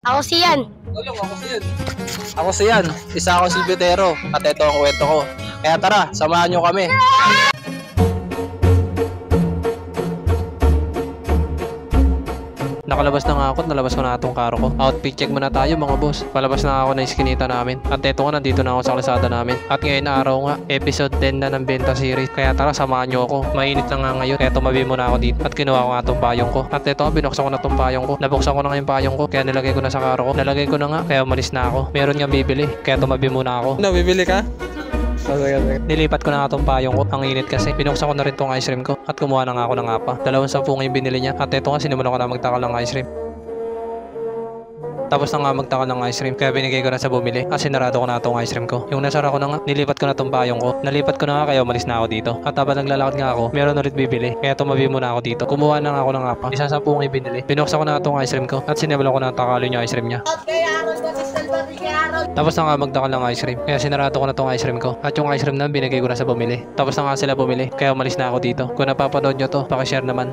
Ako si Yan. Ako si Yan, isa akong silbitero at ito ang kwento ko. Kaya tara, samahan nyo kami. Nakalabas na nga ako at nalabas ko na itong karo ko. Outfit check muna tayo mga boss. Palabas na ako ng iskinita namin. At eto nga, nandito na ako sa kalsada namin. At ngayon araw nga, episode 10 na ng Benta Series. Kaya tara, samahan nyo ako. Mainit na nga ngayon. Kaya tumabi muna ako dito. At kinuha ko nga itong payong ko. At eto nga, binuksan ko na itong payong ko. Nabuksan ko na nga yung payong ko. Kaya nilagay ko na sa karo ko. Nalagay ko na nga, kaya umalis na ako. Meron nga bibili. Kaya tumabi muna ako. Bibili ka? Nilipat ko na nga itong payong ko. Ang init kasi. Binuksan ko na rin itong ice cream ko. At kumuha na nga ako ng apa. 210 yung binili niya. At eto nga, sinimulan ko na magtakal ng ice cream. Tapos na nga magtakal ng ice cream. Kaya binigay ko na sa bumili. Kasi narado ko na itong ice cream ko. Yung nasara ko na nga, nilipat ko na itong payong ko. Nalipat ko na nga, kaya umalis na ako dito. At habang naglalakad nga ako, meron ulit bibili. Kaya tumabi muna ako dito. Kumuha na nga ako ng apa. 110 yung binili. Binuksan ko na itong ice cream ko. At sinimulan ko na takalin yung ice cream niya. Tapos na nga magtakal ng ice cream. Kaya sinarado ko na tong ice cream ko. At yung ice cream na binigay ko na sa bumili. Tapos na nga sila bumili. Kaya umalis na ako dito. Kung napapanood nyo to, pakishare naman.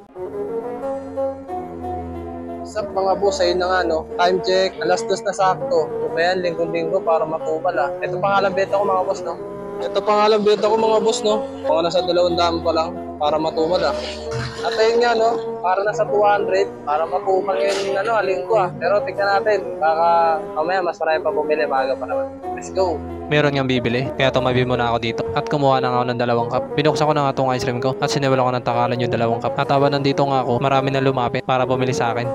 Sa mga boss, ayun na nga no. Time check, alas 2 na sakto. Kaya linggo-linggo para matupal ah. Ito pangalan beta ko mga boss no. Ito pangalan beta ko mga boss no. Mga nasa 200 pa lang para matupal ah. At ayun nga no, para nasa 200 para matupal ngayon ano, linggo ah. Pero tignan natin, baka mamaya mas marami pa bumili, maaga pa naman. Let's go! Meron niyang bibili, kaya tumabi muna ako dito. At kumuha na nga ako ng 2 cup. Binuksan ko na nga itong ice cream ko. At sinimulan ko ng takalan yung 2 cup. At habang nandito nga ako, marami na lumapit para bumili sa akin.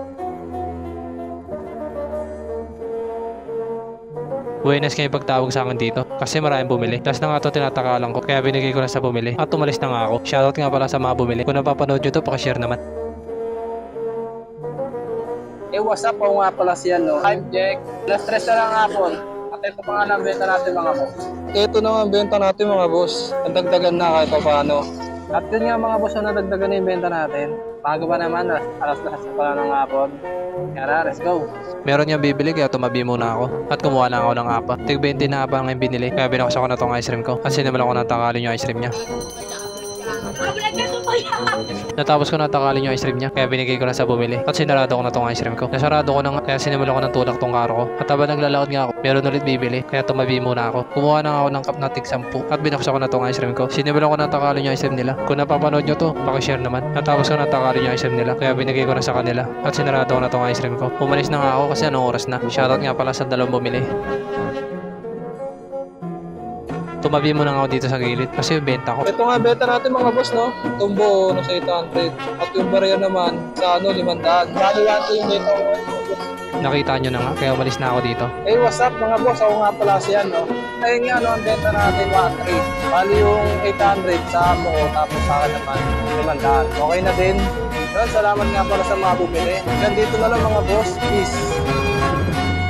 Buenas kayo pagtawag sa akin dito kasi maraming bumili. Tapos na nga ito tinatakalan ko kaya binigay ko na sa bumili at umalis na nga ako. Shoutout nga pala sa mga bumili. Kung napapanood nyo ito, pakishare naman. What's up? Ako nga pala si ano, time check. Alas 3 na lang hapon. At ito pa nga lang benta natin mga boss. Ito na nga ang benta natin mga boss. Nadagdagan na kahit pa paano. At yun nga mga boss, nadagdagan na yung benta natin. Bago pa naman, alas 3 pa lang ng hapon. Kaya let's go! Meron niyang bibili kaya tumabi muna ako at kumuha na ako ng apa. Tig 20 na apa ang binili kaya binuksan ko na tong ice cream ko kasi sinimulan ko na takalin yung ice cream niya. Natapos ko na takalin yung ice cream niya kaya binigay ko na sa bumili at sinarado ko na tong ice cream ko. Nasarado ko na nga kaya sinimulan ko ng tulak tong karo ko at habang naglalakad nga ako meron ulit bibili kaya tumabi muna ako. Kumuha na ako ng cup na tig 10 at binuksan ko na tong ice cream ko. Sinimulan ko na takalin yung ice cream nila. Kung napapanood nyo to, pakishare naman. Natapos ko na takalin yung ice cream nila kaya binigay ko na sa kanila at sinarado ko na tong ice cream ko. Umalis na nga ako kasi anong oras na. Shoutout nga pala sa 2 bumili. Tumabi mo na nga ako dito sa gilid kasi yung benta ko. Ito nga benta natin mga boss no. Tumbo nasa 800 at yung barya naman sa ano 500. Bali natin yung benta ko. Nakita nyo na nga kaya umalis na ako dito. Hey, what's up mga boss? Ako nga pala si ano. Ayun nga ano ang benta natin 1.3. Bali yung 800 sa mo tapos sa akin naman 500. Okay na din. Yun, salamat nga pala sa mga bumili. Nandito na lang mga boss. Peace.